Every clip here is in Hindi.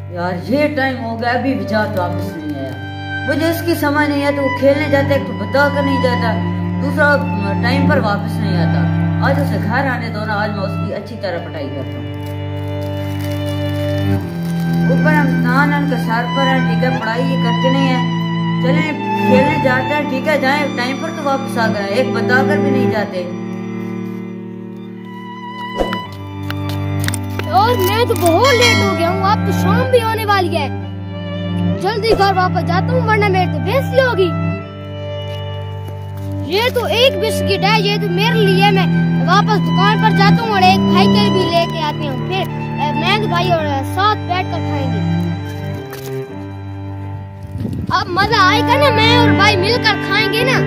यार ये टाइम हो गया, अभी विजात वापस नहीं आया। मुझे इसकी समझ नहीं है, तो वो खेलने जाता है तो बता कर नहीं जाता, दूसरा टाइम पर वापस नहीं आता। आज उसे घर आने दो ना, आज मैं उसकी अच्छी तरह पढ़ाई करता हूँ। ऊपर हम नान का सर पर है, ठीक है, पढ़ाई ये करते नहीं है। चले खेलने जाते हैं, ठीक है, जाए टाइम पर तो वापस आ गए, एक बता कर भी नहीं जाते। और मैं तो बहुत लेट हो गया हूँ, अब तो शाम भी होने वाली है। जल्दी घर वापस जाता हूँ वरना मेरी तो बेइज्जती होगी। ये तो एक बिस्किट है, ये तो मेरे लिए। मैं वापस दुकान पर जाता हूँ और एक भाई के भी लेके आती हूँ, फिर मैं तो भाई और साथ बैठ कर खाएंगे। अब मजा आएगा ना, मैं और भाई मिलकर खाएंगे ना।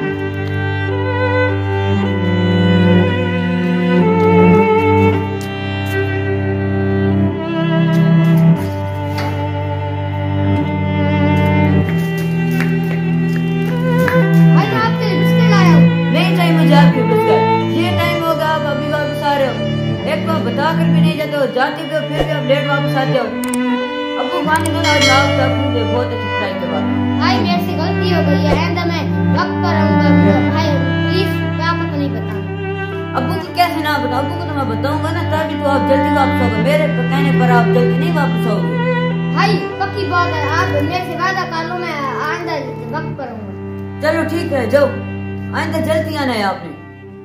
बता कर भी नहीं जाते हो, जाते भी हो फिर भी आप लेट वापस आते हो। अब्बू खाने दो ना, जाओ आपको बहुत अच्छी पढ़ाई करवा। भाई मेरे से गलती हो गई है, आइंदा मैं वक्त पर आऊंगा। भाई प्लीज पापा को नहीं बताना। अब्बू को कैसे ना बताओ, अब्बू को तो मैं बताऊंगा ना, तभी तो आप जल्दी वापस आओगे। मेरे कहने पर आप जल्दी नहीं वापस आओगे। भाई पक्की बात है, आप मेरे से वादा कर लो, मैं आइंदा वक्त पर आऊंगा। चलो ठीक है, जाओ, आइंदा जल्दी आना है आपने।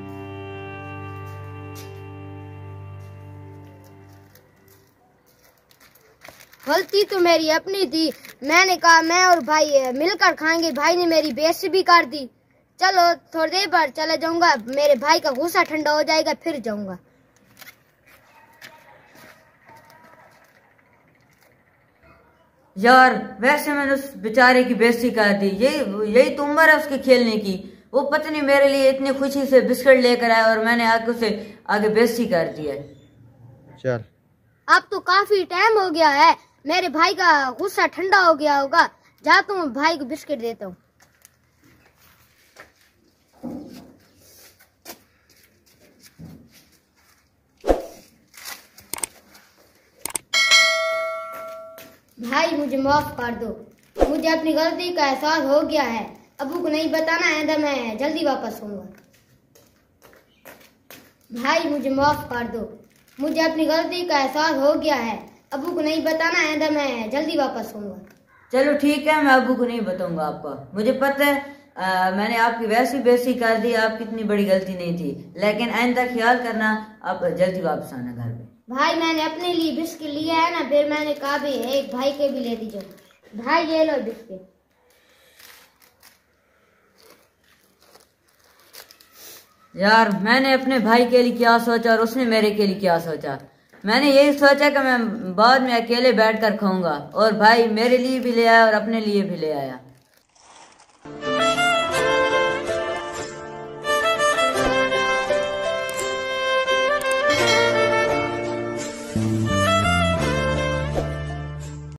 गलती तो मेरी अपनी थी, मैंने कहा मैं और भाई मिलकर खाएंगे, भाई ने मेरी बेइज्जती भी कर दी। चलो थोड़ी देर बाद चला जाऊंगा, मेरे भाई का गुस्सा ठंडा हो जाएगा फिर जाऊंगा। यार वैसे मैंने उस बेचारे की बेइज्जती कर दी, यही तो उम्र है उसके खेलने की। वो पता नहीं मेरे लिए इतनी खुशी से बिस्किट लेकर आया और मैंने आके उसे आगे बेइज्जती कर दी है। चल अब तो काफी टाइम हो गया है, मेरे भाई का गुस्सा ठंडा हो गया होगा, जाता हूँ भाई को बिस्किट देता हूँ। भाई मुझे माफ कर दो, मुझे अपनी गलती का एहसास हो गया है। अब्बू को नहीं बताना है, मैं जल्दी वापस आऊंगा। भाई मुझे माफ कर दो, मुझे अपनी गलती का एहसास हो गया है। अब्बू को नहीं बताना है, मैं जल्दी वापस आऊंगा। चलो ठीक है, मैं अब्बू को नहीं बताऊंगा आपका। मुझे पता है मैंने आपकी वैसी बेइज्जती कर दी, आपकी इतनी बड़ी गलती नहीं थी, लेकिन आइंदा ख्याल करना, आप जल्दी वापस आना घर में। भाई मैंने अपने लिए बिस्किट लिया है ना, फिर मैंने कहा भी एक भाई के भी ले दीजिए। भाई ये लो बिस्किट। यार मैंने अपने भाई के लिए क्या सोचा और उसने मेरे के लिए क्या सोचा। मैंने यही सोचा कि मैं बाद में अकेले बैठकर खाऊंगा, और भाई मेरे लिए भी ले आया और अपने लिए भी ले आया।